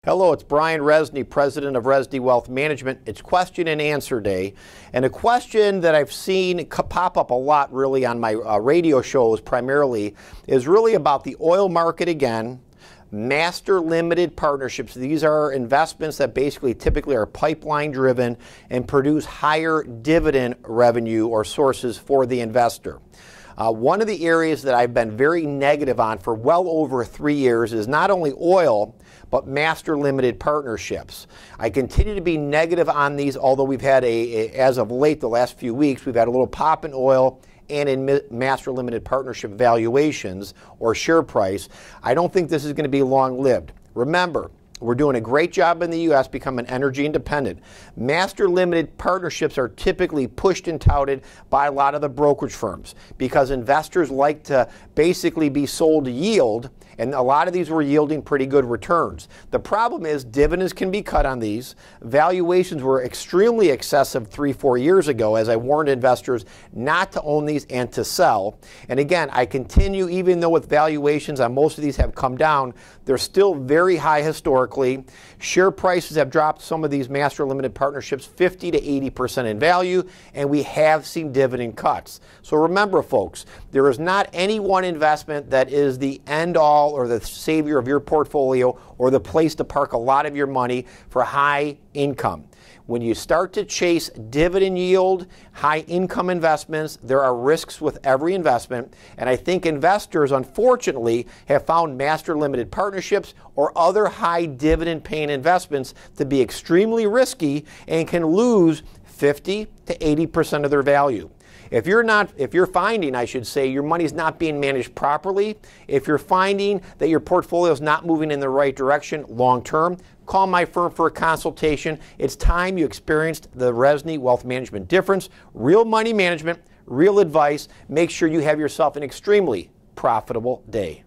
Hello, it's Brian Resney, president of Resney Wealth Management. It's question and answer day. And a question that I've seen pop up a lot really on my radio shows primarily is really about the oil market again, master limited partnerships. These are investments that basically typically are pipeline driven and produce higher dividend revenue or sources for the investor. One of the areas that I've been very negative on for well over 3 years is not only oil, but master limited partnerships. I continue to be negative on these, although we've had as of late, the last few weeks, we've had a little pop in oil and in master limited partnership valuations or share price. I don't think this is going to be long-lived. Remember, we're doing a great job in the U.S. becoming energy independent. Master limited partnerships are typically pushed and touted by a lot of the brokerage firms because investors like to basically be sold yield, and a lot of these were yielding pretty good returns. The problem is dividends can be cut on these. Valuations were extremely excessive 3-4 years ago, as I warned investors not to own these and to sell. And again, I continue, even though with valuations on most of these have come down, they're still very high historically. Share prices have dropped some of these master limited partnerships 50 to 80% in value, and we have seen dividend cuts. So remember, folks, there is not any one investment that is the end all or the savior of your portfolio or the place to park a lot of your money for high income. When you start to chase dividend yield, high income investments, there are risks with every investment. And I think investors, unfortunately, have found master limited partnerships or other high dividend paying investments to be extremely risky and can lose 50 to 80% of their value. If you're finding, I should say, your money's not being managed properly, if you're finding that your portfolio is not moving in the right direction long term, call my firm for a consultation. It's time you experienced the Resney Wealth Management difference. Real money management, real advice. Make sure you have yourself an extremely profitable day.